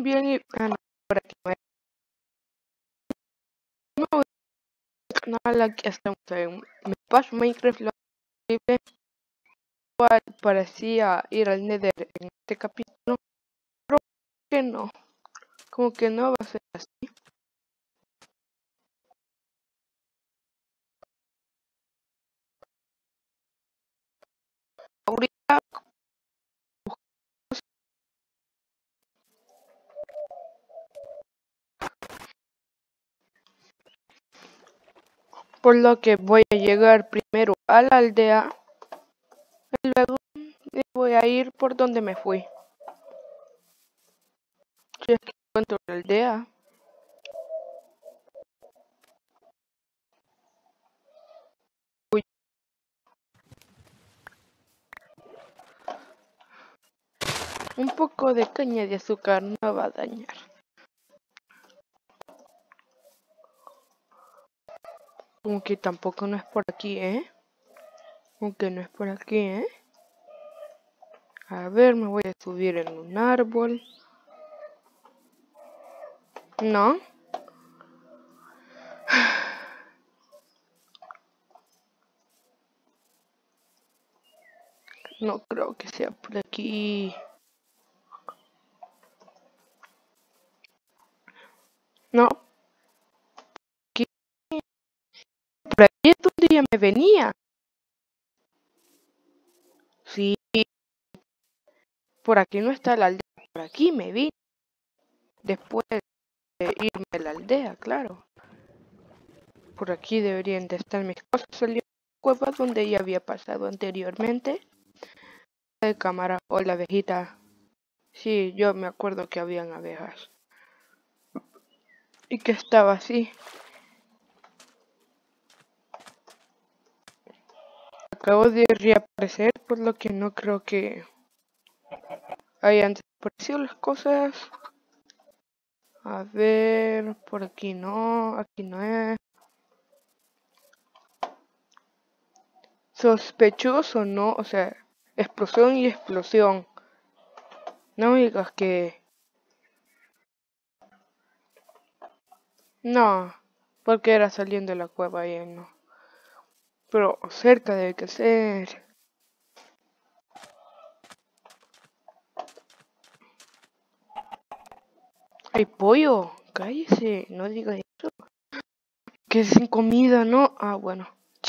también no, por aquí no hay. No voy al canal, aquí estamos en mi paso Minecraft lo posible. Igual parecía ir al Nether en este capítulo, pero que no, como que no va a ser así. Ahorita por lo que voy a llegar primero a la aldea y luego voy a ir por donde me fui. Si es que encuentro la aldea. Uy, un poco de caña de azúcar no va a dañar. Como que tampoco no es por aquí, Aunque no es por aquí, A ver, me voy a subir en un árbol. No. No creo que sea por aquí. No. Aquí, por ahí es donde ya me venía. Sí. Por aquí no está la aldea. Por aquí me vi. Después de irme a la aldea, claro. Por aquí deberían de estar mis cosas. Salió de la cueva donde ya había pasado anteriormente. De cámara o la abejita. Sí, yo me acuerdo que habían abejas. Y que estaba así. Acabo de reaparecer, por lo que no creo que hayan desaparecido las cosas. A ver, por aquí no es. Sospechoso, ¿no? O sea, explosión y explosión. No me digas que... No, porque era saliendo de la cueva y no. Pero cerca debe que ser. Hay pollo, cállese, no diga eso. Que sin comida, ¿no? Ah, bueno.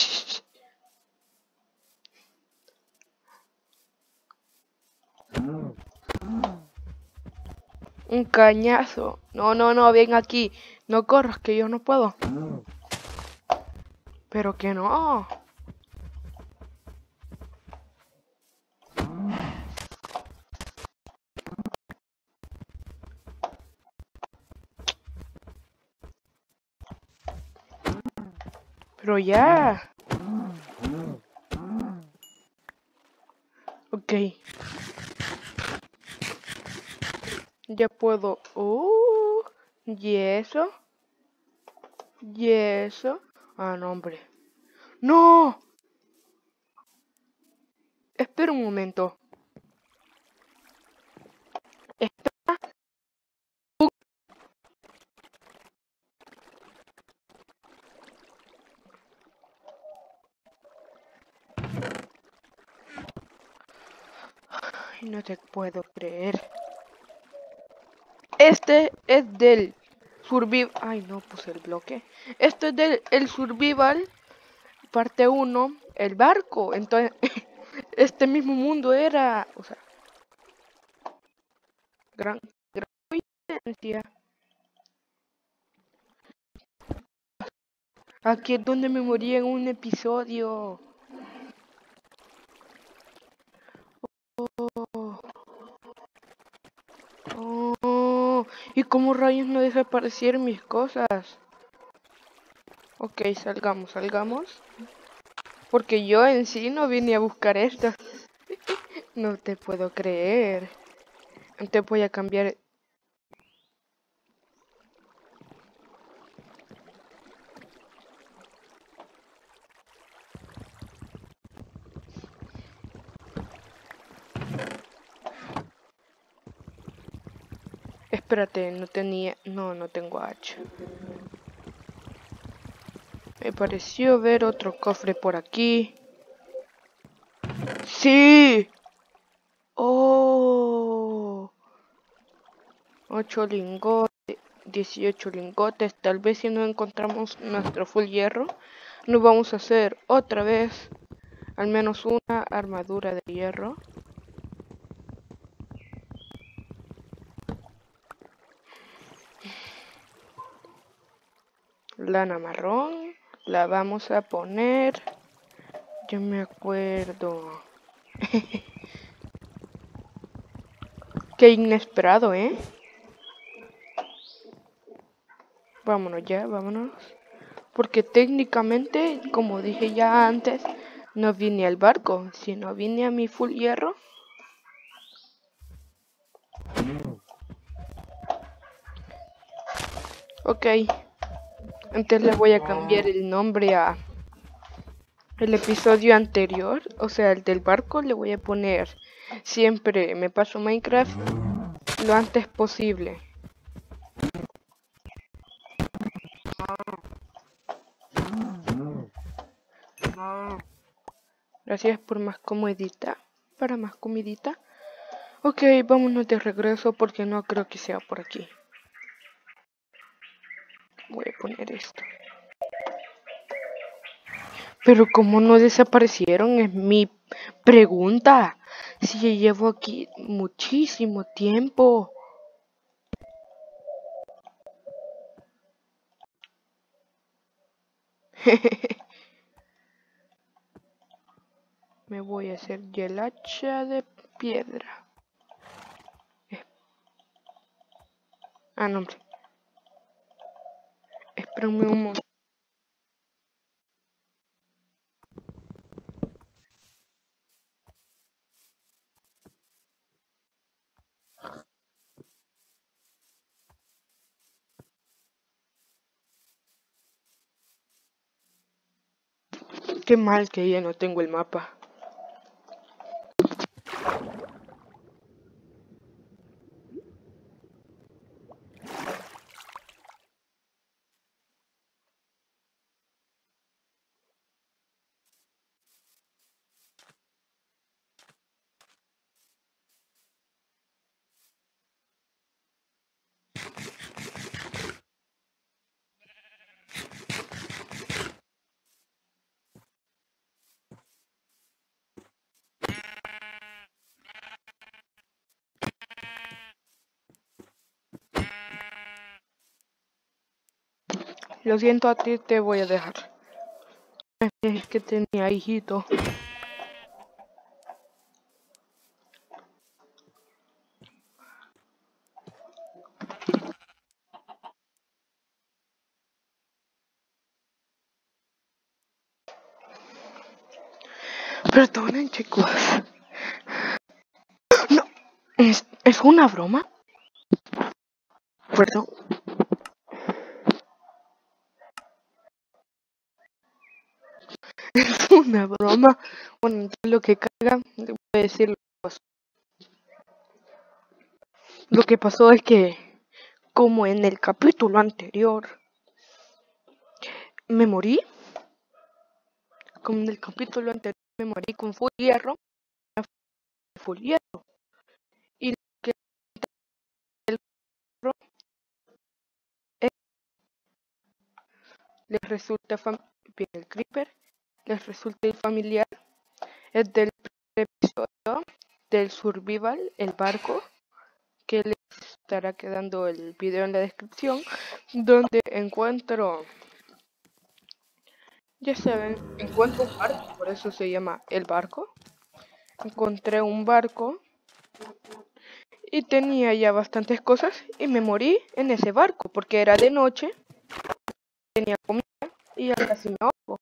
Un cañazo. No, ven aquí. No corras, que yo no puedo. Pero que no. Pero ya. Ok. Ya puedo. ¿Y eso? ¿Y eso? Ah, no, hombre. ¡No! Espera un momento. Ay, no te puedo creer. Este es del survival. Ay, no puse el bloque. Este es del el survival. Parte 1. El barco. Entonces, este mismo mundo era. O sea, gran coincidencia. Aquí es donde me morí en un episodio. Oh, ¿y cómo rayos no desaparecieron mis cosas? Ok, salgamos. Porque yo en sí no vine a buscar esto. No te puedo creer. Te voy a cambiar. Espérate, no tenía... No tengo hacha. Me pareció ver otro cofre por aquí. ¡Sí! ¡Oh! 8 lingotes, 18 lingotes. Tal vez si no encontramos nuestro full hierro, nos vamos a hacer otra vez al menos una armadura de hierro. Lana marrón. La vamos a poner. Yo me acuerdo. Qué inesperado, ¿eh? Vámonos ya, vámonos. Porque técnicamente, como dije ya antes, no vine al barco, sino vine a mi full hierro. Ok. Entonces le voy a cambiar el nombre a el episodio anterior, o sea, el del barco. Le voy a poner siempre me paso Minecraft lo antes posible. Gracias por más comidita. Para más comidita. Ok, vámonos de regreso porque no creo que sea por aquí. Voy a poner esto. Pero como no desaparecieron es mi pregunta. Si llevo aquí muchísimo tiempo. Me voy a hacer ya el hacha de piedra. Ah, no, hombre. Espérame un momento. Qué mal que ya no tengo el mapa. Lo siento, a ti te voy a dejar. Es que tenía hijito. Perdonen, chicos. No, ¿es una broma? Perdón. Es una broma. Bueno, lo que carga, te voy a decir lo que pasó. Lo que pasó es que, como en el capítulo anterior, me morí. Como en el capítulo anterior me morí con full hierro. Full hierro. Y lo que el hierro les resulta bien el creeper. Les resulta familiar. Es del primer episodio del survival, el barco, que les estará quedando el video en la descripción, donde encuentro, ya saben, encuentro un barco, por eso se llama el barco. Encontré un barco y tenía ya bastantes cosas y me morí en ese barco porque era de noche, tenía comida y ya casi me ahogo.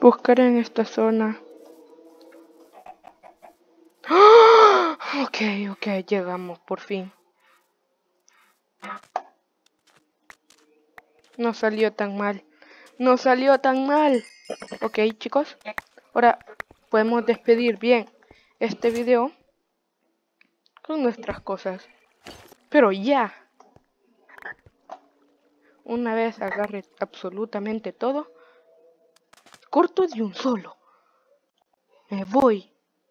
Buscaré en esta zona. ¡Ah! Ok, llegamos por fin. No salió tan mal. No salió tan mal. Ok, chicos. Ahora podemos despedir bien este video con nuestras cosas. Pero ya. Una vez agarre absolutamente todo. Corto de un solo. Me voy.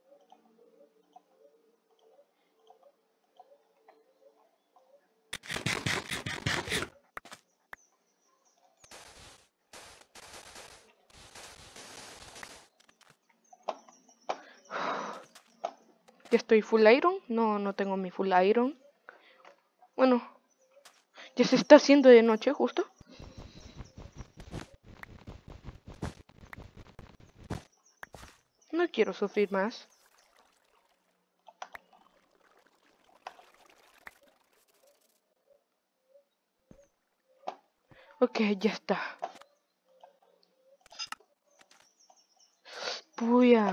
¿Ya estoy full iron? No, no tengo mi full iron. Bueno, ya se está haciendo de noche justo. No quiero sufrir más. Ok, ya está. Puya.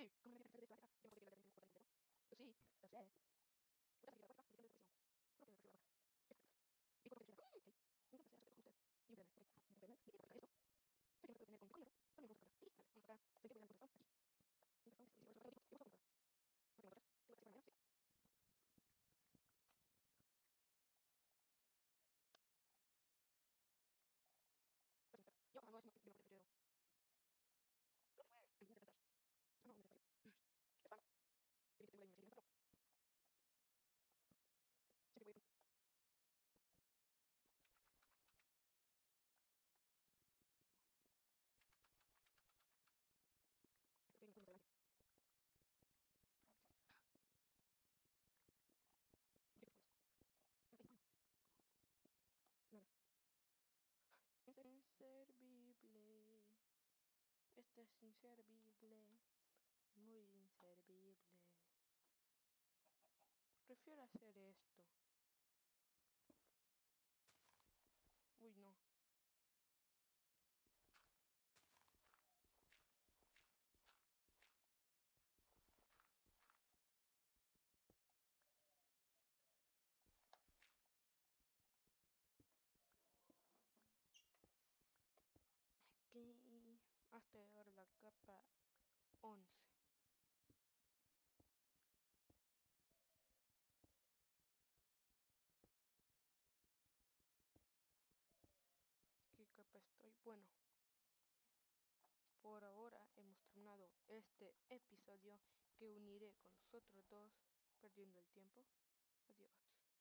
Sí, ¿cómo me voy a de esta tiempo de que la tengo en completo? Pues sí, lo sé. Otra salida de la edición de expresión. Solo que refiero a y por lo que sea, ok, nunca pasé a hacer juntas. Y un ok, me voy a explicar esto. Sé que me puedo tener con mi compañero, también vamos a tocar. Sí, vale, vamos acá. Sé que voy a dar un contestón aquí. Un contestón, si voy a hacer y busco un contestón. No tengo otras. Tengo que hacer mañana, sí. Yo, no es yo no prefiero. No fue, en vez de cantar. No, no, necesario. Spam. Tiene que tener la imagen, pero siempre voy a tengo que adelante. ¿Qué fue eso? Nada. Inservible. Este es inservible. Muy inservible. Prefiero hacer esto. Uy, no. Aquí hasta ahora la capa 11. ¿Qué capa estoy? Bueno, por ahora hemos terminado este episodio que uniré con los otros dos, perdiendo el tiempo. Adiós.